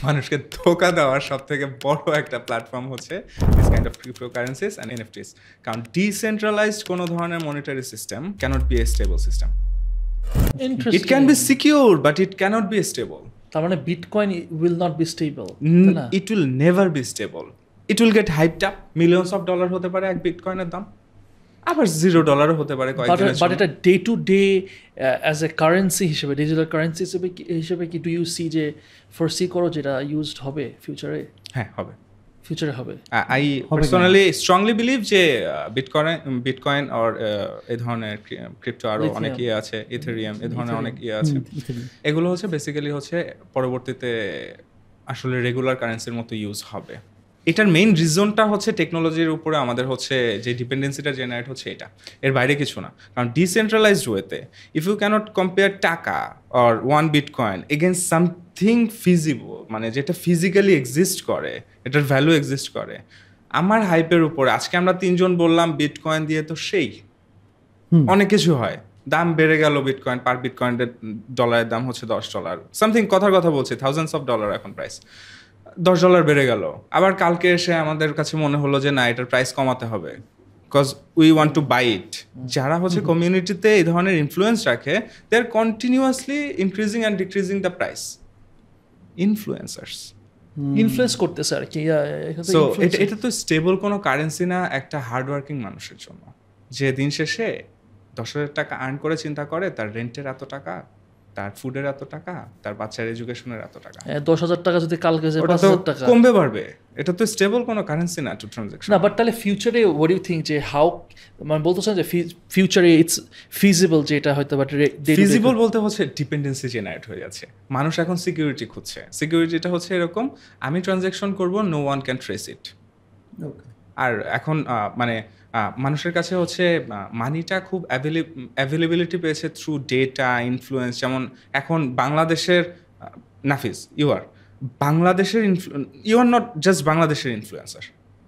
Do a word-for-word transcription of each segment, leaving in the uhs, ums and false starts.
মানুষকে ধোকা দেওয়ার সব থেকে বড় একটা প্ল্যাটফর্ম হচ্ছে this kind of cryptocurrencies and NFTs. কারণ ডিসেন্ট্রালাইজড কোনো ধরনের monetary system can't be a stable system. It can be secure but it can't be stable. তার মানে bitcoin will not be stable. It will never be stable. It will get hyped up, millions of dollar হতে পারে এক বিটকয়েনের দাম, আবার zero ডলারও হতে পারে কয়েকদিনের। বাট এটা day to day as a currency হিসেবে, ডিজিটাল কারেন্সি হিসেবে হিসেবে কি ডু ইউ সি যে ফোরসি করো যেটা ইউজড হবে ফিউচারে? হ্যাঁ, হবে, ফিউচারে হবে। আই পার্সোনালি স্ট্রংলি বিলিভ যে বিটকয়েন বিটকয়েন অর এই ধরনের ক্রিপ্টো আরও অনেক ইয়ে আছে, ইথেরিয়াম এই ধরনের অনেক ইয়ে আছে, এগুলো হচ্ছে বেসিক্যালি হচ্ছে পরবর্তীতে আসলে রেগুলার কারেন্সির মতো ইউজ হবে। এটার মেইন রিজনটা হচ্ছে টেকনোলজির উপরে আমাদের হচ্ছে যে ডিপেন্ডেন্সিটা জেনারেট হচ্ছে এটা, এর বাইরে কিছু না। কারণ ডিসেন্ট্রালাইজড ওয়েতে ইফ ইউ ক্যানট কম্পেয়ার টাকা or one bitcoin against something feasible, মানে যেটা ফিজিক্যালি এক্সিস্ট করে, এটার ভ্যালু এক্সিস্ট করে, আমার হাইপের উপরে আজকে আমরা তিনজন বললাম বিটকয়েন দিয়ে তো সেই অনেক কিছু হয়, দাম বেড়ে গেল, বিটকয়েন পার বিটকয়েনের ডলারের দাম হচ্ছে দশ ডলার সামথিং, কথার কথা বলছে থাউজেন্ডস অফ ডলার এখন প্রাইস, দশ ডলার বেড়ে গেল। আবার কালকে এসে আমাদের কাছে মনে হলো যে না, এটার প্রাইস কমাতে হবে because we want to buy it. যারা হচ্ছে কমিউনিটিতে এই ধরনের ইনফ্লুয়েন্স রাখে, they are continuously increasing and decreasing the price. Influencers influence করতেছে আর কি। সো এটা এটা তো স্টেবল কোনো কারেন্সি না একটা হার্ডওয়ার্কিং মানুষের জন্য, যে দিন শেষে দশ হাজার টাকা আর্ন করে চিন্তা করে তার রেন্টের এত টাকা, তার ফুডের এত টাকা, তার বাচ্চার এডুকেশনের এত টাকা। দশ হাজার টাকা যদি কালকে যে পাঁচ হাজার টাকা কমবে বাড়বে, এটা তো স্টেবল কোনো কারেন্সি না টু ট্রানজাকশন না। বাট তাহলে ফিউচারে হোয়াট ইউ থিঙ্ক যে হাউ, মানে বলতেছেন যে ফিউচারে ইটস ফিজিবল, যে এটা হয়তো বাট ফিজিবল বলতে হচ্ছে ডিপেন্ডেন্সি জেনারেট হয়ে যাচ্ছে। মানুষ এখন সিকিউরিটি খুঁজছে। সিকিউরিটিটা হচ্ছে এরকম, আমি ট্রানজাকশন করব, no one can trace it. আর এখন মানে মানুষের কাছে হচ্ছে মানিটা খুব অ্যাভেলেবিলিটি পেয়েছে থ্রু ডেটা ইনফ্লুয়েন্স। যেমন এখন বাংলাদেশের নাফিস, ইউ আর বাংলাদেশের ইউ আর নট জাস্ট বাংলাদেশের influencer,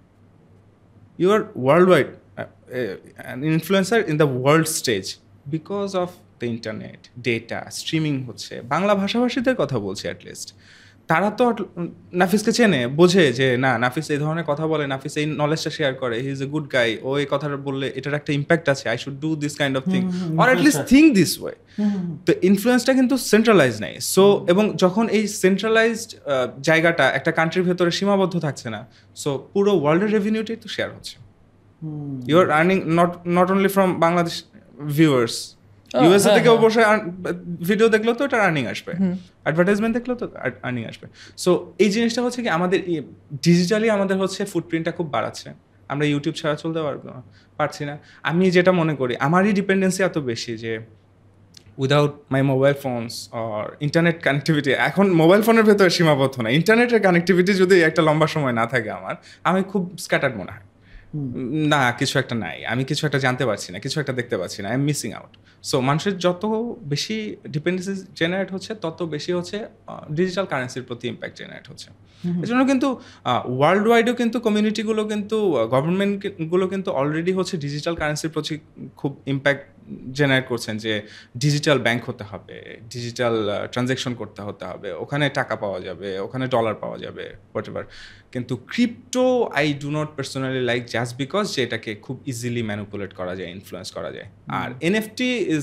you are world wide influencer in the world stage because of the internet, data streaming হচ্ছে। বাংলা ভাষাভাষীদের কথা বলছি, অ্যাটলিস্ট তারা তো নাফিসকে চেনে, বোঝে যে না নাফিস এই ধরনের কথা বলে, নাফিস এই নলেজটা শেয়ার করে, he is a good guy, ও এই কথাটা বললে এটার একটা ইম্প্যাক্ট আছে, I should do this kind of thing or at least think this way. তো ইনফ্লুয়েন্সটা কিন্তু সেন্ট্রালাইজ নাই। সো এবং যখন এই সেন্ট্রালাইজড জায়গাটা একটা কান্ট্রির ভেতরে সীমাবদ্ধ থাকছে না, সো পুরো ওয়ার্ল্ডের রেভিনিউটাই তো শেয়ার হচ্ছে। You are earning not not only from Bangladesh viewers, USA থেকে অবশ্যই ভিডিও দেখলেও তো এটা আর্নিং আসবে, অ্যাডভার্টাইজমেন্ট দেখলেও তো আর্নিং আসবে। সো এই জিনিসটা হচ্ছে কি আমাদের ডিজিটালি আমাদের হচ্ছে ফুটপ্রিন্টটা খুব বাড়াচ্ছে। আমরা ইউটিউব ছাড়া চলতে পারবো না, পারছি না। আমি যেটা মনে করি আমারই ডিপেন্ডেন্সি এত বেশি যে without my mobile phones or internet connectivity, এখন মোবাইল ফোনের ভেতরে সীমাবদ্ধ না, ইন্টারনেটের কানেক্টিভিটি যদি একটা লম্বা সময় না থাকে আমার, আমি খুব স্ক্যাটার্ড মনে হয়, না কিছু একটা নাই, আমি কিছু একটা জানতে পারছি না, কিছু একটা দেখতে পাচ্ছি না, I am missing out. So মানুষের যত বেশি ডিপেন্ডেন্সি জেনারেট হচ্ছে তত বেশি হচ্ছে ডিজিটাল কারেন্সির প্রতি ইম্প্যাক্ট জেনারেট হচ্ছে। এই জন্য কিন্তু ওয়ার্ল্ড ওয়াইডও কিন্তু কমিউনিটিগুলো কিন্তু গভর্নমেন্টগুলো কিন্তু অলরেডি হচ্ছে ডিজিটাল কারেন্সির প্রতি খুব ইম্প্যাক্ট জেনারেট করছেন, যে ডিজিটাল ব্যাংক হতে হবে, ডিজিটাল ট্রানজ্যাকশন করতে হতে হবে, ওখানে টাকা পাওয়া যাবে, ওখানে ডলার পাওয়া যাবে, হোয়াটএভার। কিন্তু crypto I do not personally like just because যে এটাকে খুব ইজিলি ম্যানিপুলেট করা যায়, ইনফ্লুয়েন্স করা যায়। আর NFT is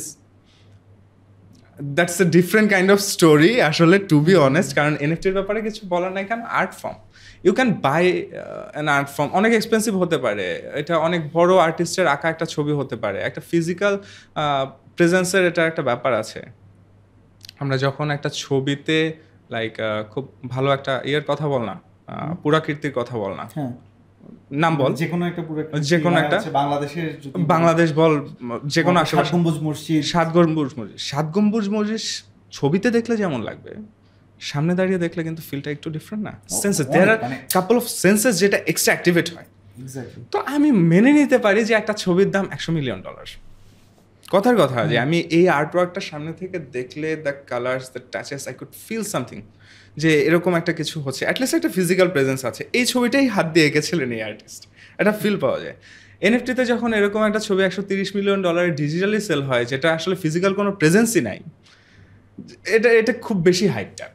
that's a different kind of story আসলে, টু বি অনেস্ট। কারণ এনএফটির ব্যাপারে কিছু বলার নাই, কারণ art form, you can buy an art form, অনেক এক্সপেন্সিভ হতে পারে, এটা অনেক বড় আর্টিস্টের আঁকা একটা ছবি হতে পারে, একটা ফিজিক্যাল প্রেজেন্সের এটা একটা ব্যাপার আছে। আমরা যখন একটা ছবিতে লাইক খুব ভালো একটা ইয়ের কথা বল না, পুরাকীর্তির কথা বল না, নাম বল, যে কোনো একটা যে কোনো একটা বাংলাদেশের বাংলাদেশ বল, যে কোনো আশেপাশে, সাত গম্বুজ মসজিদ, সাত গম্বুজ মসজিদ সাত গম্বুজ মসজিদ ছবিতে দেখলে যেমন লাগবে, সামনে দাঁড়িয়ে দেখলে কিন্তু ফিলটা একটু ডিফারেন্ট না? Senses, there are couple of senses যেটা এক্সট্রা অ্যাক্টিভেট হয়। তো আমি মেনে নিতে পারি যে একটা ছবির দাম একশো মিলিয়ন ডলার, কথার কথা যে আমি এই আর্টওয়ার্কটা সামনে থেকে দেখলে the colours, the touches, I could feel something, যে এরকম একটা কিছু হচ্ছে, অ্যাটলিস্ট একটা ফিজিক্যাল প্রেজেন্স আছে, এই ছবিটাই হাত দিয়ে এঁকেছিলেন এই আর্টিস্ট, একটা ফিল পাওয়া যায়। এনএফটিতে যখন এরকম একটা ছবি একশো তিরিশ মিলিয়ন ডলারের ডিজিটালি সেল হয়, যেটা আসলে ফিজিক্যাল কোনো প্রেজেন্সই নাই, এটা এটা খুব বেশি হাইপটা।